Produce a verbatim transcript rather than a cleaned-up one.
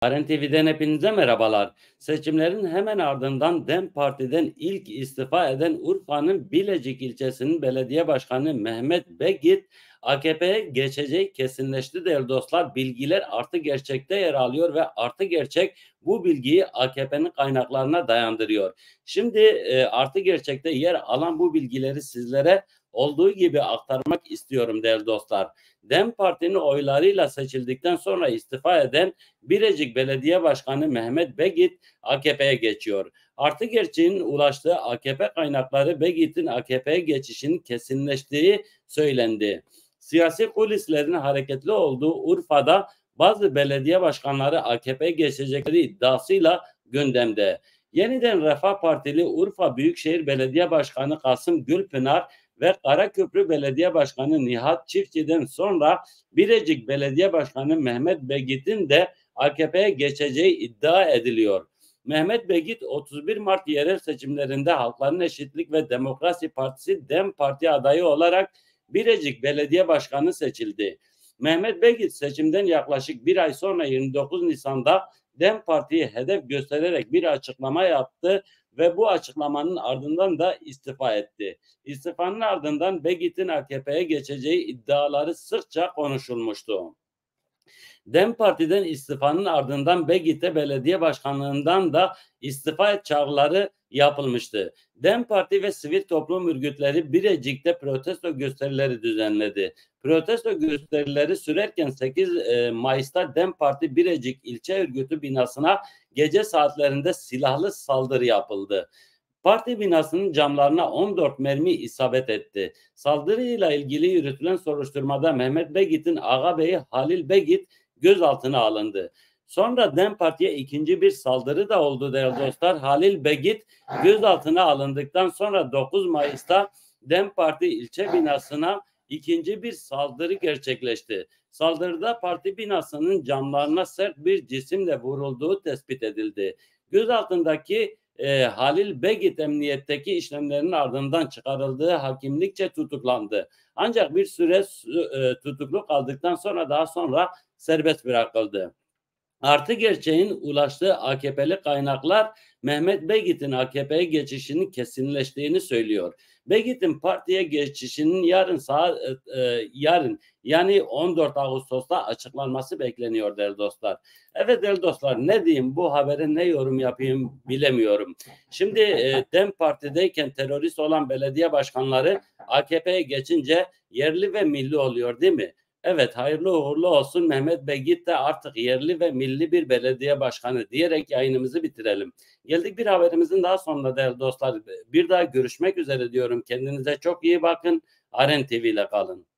Aren T V'den hepinize merhabalar. Seçimlerin hemen ardından DEM Parti'den ilk istifa eden Urfa'nın Bilecik ilçesinin belediye başkanı Mehmet Begit, A K P'ye geçeceği kesinleşti değerli dostlar. Bilgiler artı gerçekte yer alıyor ve artı gerçek bu bilgiyi A K P'nin kaynaklarına dayandırıyor. Şimdi e, artı gerçekte yer alan bu bilgileri sizlere olduğu gibi aktarmak istiyorum değerli dostlar. DEM Parti'nin oylarıyla seçildikten sonra istifa eden Birecik Belediye Başkanı Mehmet Begit A K P'ye geçiyor. Artı gerçeğin ulaştığı A K P kaynakları Begit'in A K P'ye geçişinin kesinleştiği söylendi. Siyasi kulislerin hareketli olduğu Urfa'da bazı belediye başkanları A K P'ye geçecekleri iddiasıyla gündemde. Yeniden Refah Partili Urfa Büyükşehir Belediye Başkanı Kasım Gülpınar ve Karaköprü Belediye Başkanı Nihat Çiftçi'den sonra Birecik Belediye Başkanı Mehmet Begit'in de A K P'ye geçeceği iddia ediliyor. Mehmet Begit otuz bir Mart yerel seçimlerinde Halkların Eşitlik ve Demokrasi Partisi DEM Parti adayı olarak Birecik Belediye Başkanı seçildi. Mehmet Begit seçimden yaklaşık bir ay sonra yirmi dokuz Nisan'da DEM Parti'yi hedef göstererek bir açıklama yaptı ve bu açıklamanın ardından da istifa etti. İstifanın ardından Begit'in A K P'ye geçeceği iddiaları sıkça konuşulmuştu. DEM Parti'den istifanın ardından Begit'e belediye başkanlığından da istifa et çağrıları yapılmıştı. DEM Parti ve sivil toplum örgütleri Birecik'te protesto gösterileri düzenledi. Protesto gösterileri sürerken sekiz Mayıs'ta DEM Parti Birecik İlçe Örgütü binasına gece saatlerinde silahlı saldırı yapıldı. Parti binasının camlarına on dört mermi isabet etti. Saldırıyla ilgili yürütülen soruşturmada Mehmet Begit'in ağabeyi Halil Begit gözaltına alındı. Sonra DEM Parti'ye ikinci bir saldırı da oldu değerli dostlar. Halil Begit gözaltına alındıktan sonra dokuz Mayıs'ta DEM Parti ilçe binasına ikinci bir saldırı gerçekleşti. Saldırıda parti binasının camlarına sert bir cisimle vurulduğu tespit edildi. Gözaltındaki e, Halil Begit emniyetteki işlemlerin ardından çıkarıldığı hakimlikçe tutuklandı. Ancak bir süre e, tutuklu kaldıktan sonra daha sonra serbest bırakıldı. Artı gerçeğin ulaştığı A K P'li kaynaklar Mehmet Begit'in A K P'ye geçişinin kesinleştiğini söylüyor. Begit'in partiye geçişinin yarın saat e, e, yarın yani on dört Ağustos'ta açıklanması bekleniyor değerli dostlar. Evet değerli dostlar, ne diyeyim, bu habere ne yorum yapayım bilemiyorum. Şimdi e, DEM Parti'deyken terörist olan belediye başkanları A K P'ye geçince yerli ve milli oluyor değil mi? Evet, hayırlı uğurlu olsun. Mehmet Begit de artık yerli ve milli bir belediye başkanı diyerek yayınımızı bitirelim. Geldik bir haberimizin daha sonuna değerli dostlar. Bir daha görüşmek üzere diyorum. Kendinize çok iyi bakın. Aren T V ile kalın.